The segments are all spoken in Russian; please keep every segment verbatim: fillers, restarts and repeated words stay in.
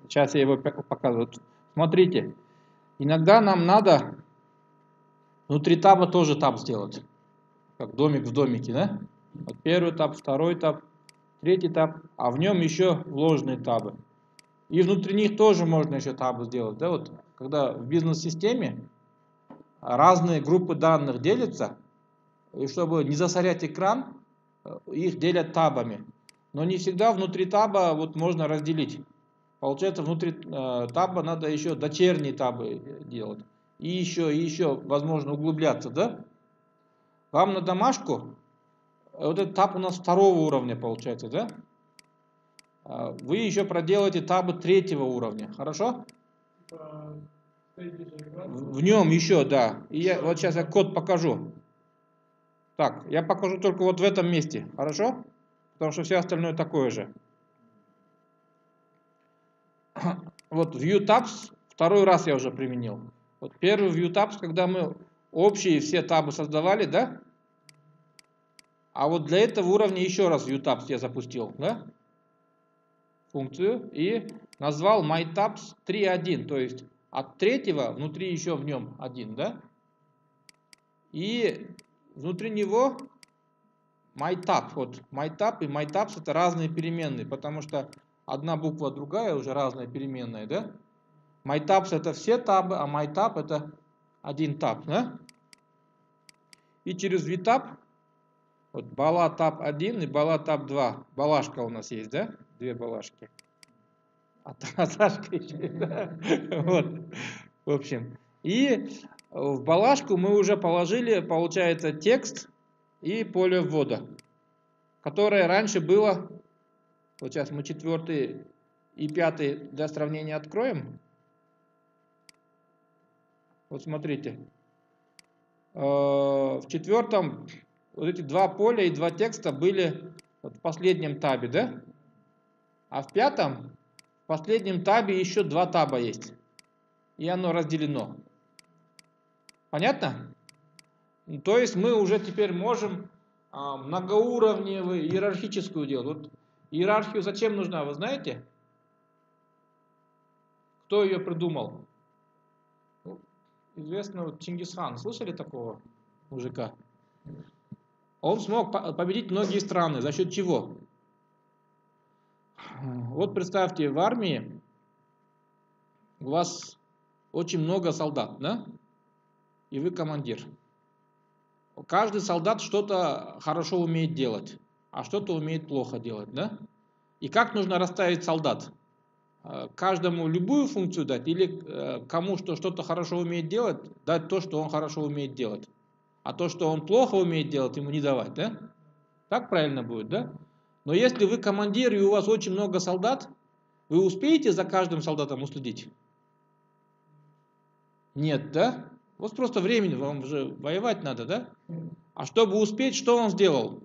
Сейчас я его показываю. Смотрите, иногда нам надо внутри таба тоже таб сделать. Как домик в домике, да? Вот первый таб, второй таб, третий таб, а в нем еще вложенные табы. И внутри них тоже можно еще табы сделать. Да? Вот, когда в бизнес-системе разные группы данных делятся, и чтобы не засорять экран, их делят табами. Но не всегда внутри таба вот можно разделить. Получается, внутри э, таба надо еще дочерние табы делать. И еще, и еще, возможно, углубляться, да? Вам на домашку, вот этот таб у нас второго уровня получается, да? Вы еще проделаете табы третьего уровня, хорошо? В нем еще, да. И я, вот сейчас я код покажу. Так, я покажу только вот в этом месте, хорошо? Потому что все остальное такое же. Вот View Tabs второй раз я уже применил. Вот первый View Tabs, когда мы общие все табы создавали, да? А вот для этого уровня еще раз View Tabs я запустил, да? Функцию и назвал MyTabs три точка один, то есть от третьего внутри еще в нем один, да? И внутри него MyTab, вот MyTab и MyTabs это разные переменные, потому что одна буква другая уже разная переменная, да? MyTabs это все табы, а MyTab это один таб, да? И через VTab, вот бала таб один и бала таб два, балашка у нас есть, да? Две балашки. А Сашка еще, да? Вот, в общем. И в балашку мы уже положили, получается, текст и поле ввода, которое раньше было, вот сейчас мы четвертый и пятый для сравнения откроем. Вот смотрите, в четвертом вот эти два поля и два текста были в последнем табе, да? А в пятом, в последнем табе еще два таба есть. И оно разделено. Понятно? То есть мы уже теперь можем а, многоуровневую иерархическую делать. Вот иерархию зачем нужна, вы знаете? Кто ее придумал? Ну, известно, вот Чингисхан. Слышали такого мужика? Он смог победить многие страны. За счет чего? Вот представьте, в армии у вас очень много солдат, да? И вы командир. Каждый солдат что-то хорошо умеет делать, а что-то умеет плохо делать, да? И как нужно расставить солдат? Каждому любую функцию дать или кому что что-то хорошо умеет делать, дать то, что он хорошо умеет делать. А то, что он плохо умеет делать, ему не давать, да? Так правильно будет, да? Но если вы командир и у вас очень много солдат, вы успеете за каждым солдатом уследить? Нет, да? Вот просто времени, вам же воевать надо, да? А чтобы успеть, что он сделал?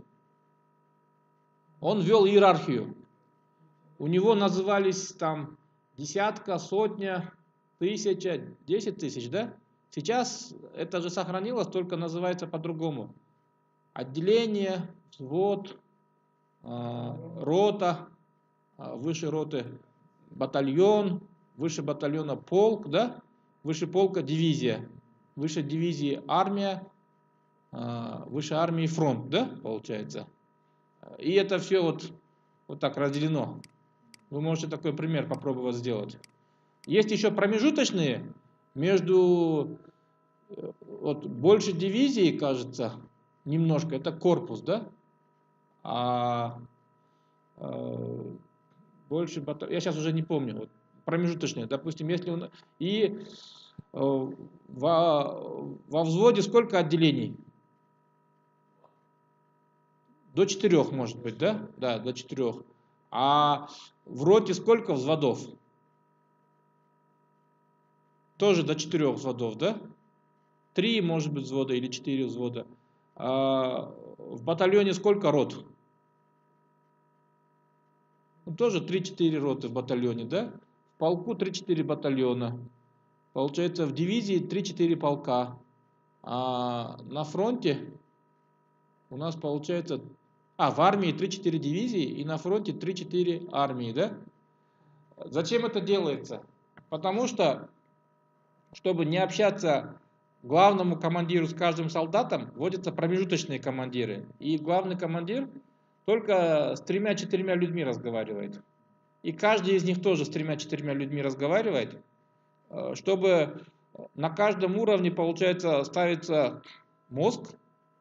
Он ввел иерархию. У него назывались там десятка, сотня, тысяча, десять тысяч, да? Сейчас это же сохранилось, только называется по-другому. Отделение, взвод, рота, выше роты батальон, выше батальона полк, да? Выше полка дивизия, выше дивизии армия, выше армии фронт, да, получается. И это все вот, вот так разделено. Вы можете такой пример попробовать сделать. Есть еще промежуточные между, вот больше дивизии, кажется, немножко, это корпус, да? А, а больше батальон, я сейчас уже не помню, вот, промежуточные, допустим, если он, и во, во взводе сколько отделений? До четырех, может быть, да? Да, до четырех. А в роте сколько взводов? Тоже до четырех взводов, да? Три, может быть, взвода или четыре взвода. А в батальоне сколько рот? Ну, тоже три-четыре роты в батальоне, да? В полку три-четыре батальона. Получается, в дивизии три-четыре полка. А на фронте у нас получается... А, в армии три-четыре дивизии и на фронте три-четыре армии, да? Зачем это делается? Потому что, чтобы не общаться главному командиру с каждым солдатом, вводятся промежуточные командиры. И главный командир только с тремя-четырьмя людьми разговаривает. И каждый из них тоже с тремя-четырьмя людьми разговаривает, чтобы на каждом уровне, получается, ставится мозг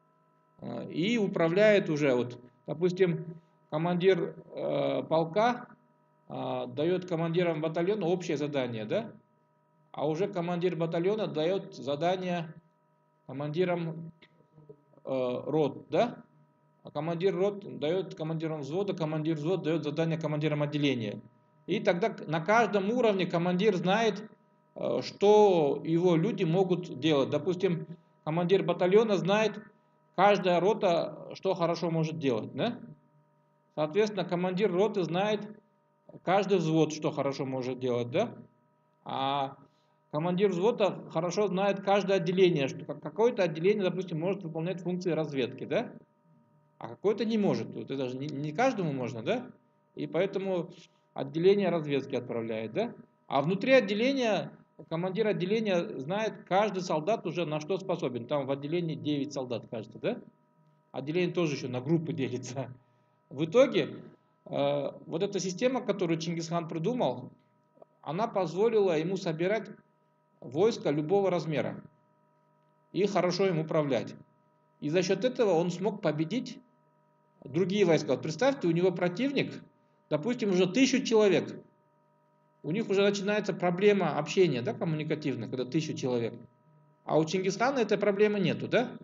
и управляет уже, вот, допустим, командир э, полка э, дает командирам батальона общее задание, да? А уже командир батальона дает задание командирам э, рот, да? А командир рот дает командирам взвода, командир взвода дает задание командирам отделения. И тогда на каждом уровне командир знает, э, что его люди могут делать. Допустим, командир батальона знает, каждая рота что хорошо может делать, да? Соответственно, командир роты знает каждый взвод, что хорошо может делать, да? А командир взвода хорошо знает каждое отделение, что какое-то отделение, допустим, может выполнять функции разведки, да? А какое-то не может. Вот это же не, не каждому можно, да? И поэтому отделение разведки отправляет, да? А внутри отделения командир отделения знает, каждый солдат уже на что способен. Там в отделении девять солдат, кажется, да? Отделение тоже еще на группы делится. В итоге, э, вот эта система, которую Чингисхан придумал, она позволила ему собирать войско любого размера и хорошо им управлять. И за счет этого он смог победить другие войска. Вот представьте, у него противник, допустим, уже тысячу человек. У них уже начинается проблема общения, да, коммуникативная, когда тысячу человек. А у Чингисхана этой проблемы нету, да?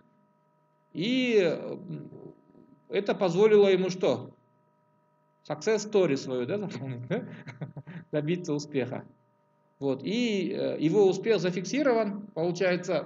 И это позволило ему что? Success story свою, да, запомнить, да? Добиться успеха. Вот. И его успех зафиксирован, получается,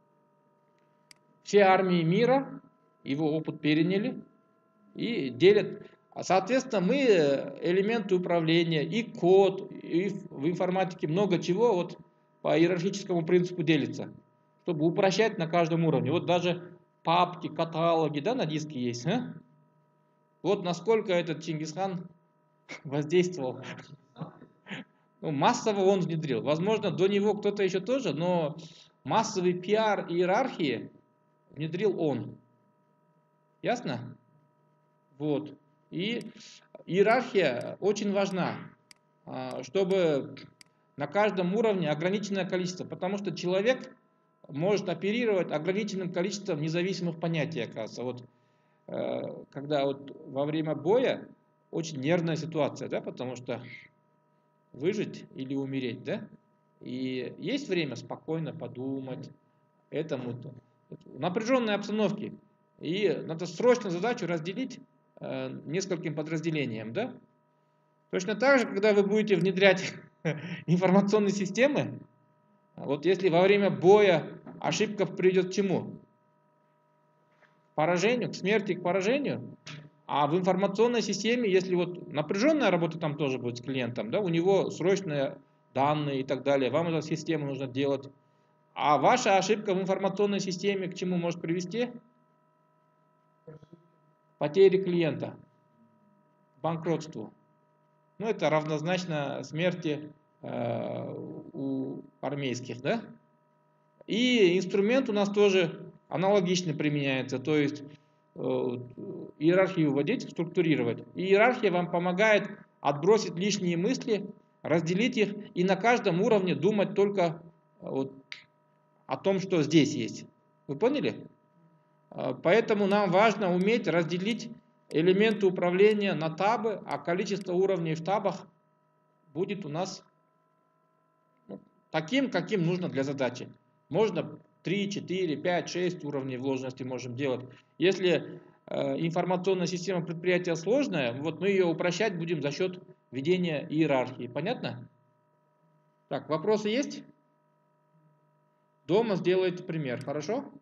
все армии мира его опыт переняли и делят. Соответственно, мы элементы управления, и код, и в информатике много чего вот по иерархическому принципу делится, чтобы упрощать на каждом уровне. Вот даже папки, каталоги, да, на диске есть. А? Вот насколько этот Чингисхан воздействовал. Ну, массово он внедрил. Возможно, до него кто-то еще тоже, но массовый пиар иерархии внедрил он. Ясно? Вот. И иерархия очень важна, чтобы на каждом уровне ограниченное количество, потому что человек может оперировать ограниченным количеством независимых понятий, оказывается. Вот, когда вот во время боя очень нервная ситуация, да, потому что выжить или умереть, да, и есть время спокойно подумать, этому в напряженной обстановке, и надо срочно задачу разделить нескольким подразделениям, да? Точно так же, когда вы будете внедрять информационные системы, вот если во время боя ошибка приведет к чему? К поражению, к смерти, к поражению. А в информационной системе, если вот напряженная работа там тоже будет с клиентом, да, у него срочные данные и так далее, вам эту систему нужно делать. А ваша ошибка в информационной системе к чему может привести? Потери клиента, банкротству. Ну, это равнозначно смерти э, у армейских, да? И инструмент у нас тоже аналогично применяется, то есть э, иерархию вводить, структурировать. И иерархия вам помогает отбросить лишние мысли, разделить их и на каждом уровне думать только вот о том, что здесь есть. Вы поняли? Поэтому нам важно уметь разделить элементы управления на табы, а количество уровней в табах будет у нас таким, каким нужно для задачи. Можно три, четыре, пять, шесть уровней вложенности можем делать. Если э, информационная система предприятия сложная, вот мы ее упрощать будем за счет введения иерархии. Понятно? Так, вопросы есть? Дома сделайте пример, хорошо?